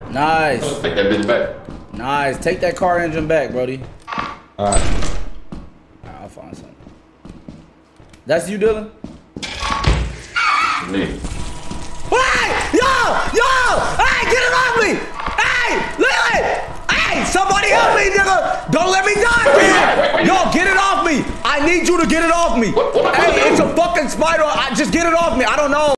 Nice. Take that bitch back. Nice. Take that car engine back, Brody. Alright. I'll find something. That's you, Dylan? Me. Hey! Yo! Hey, get it off me! Hey! Lily! Hey! Somebody help me, nigga! Don't let me die, man! Yo, get it off me! I need you to get it off me! Hey, it's a fucking spider! Just get it off me! I don't know.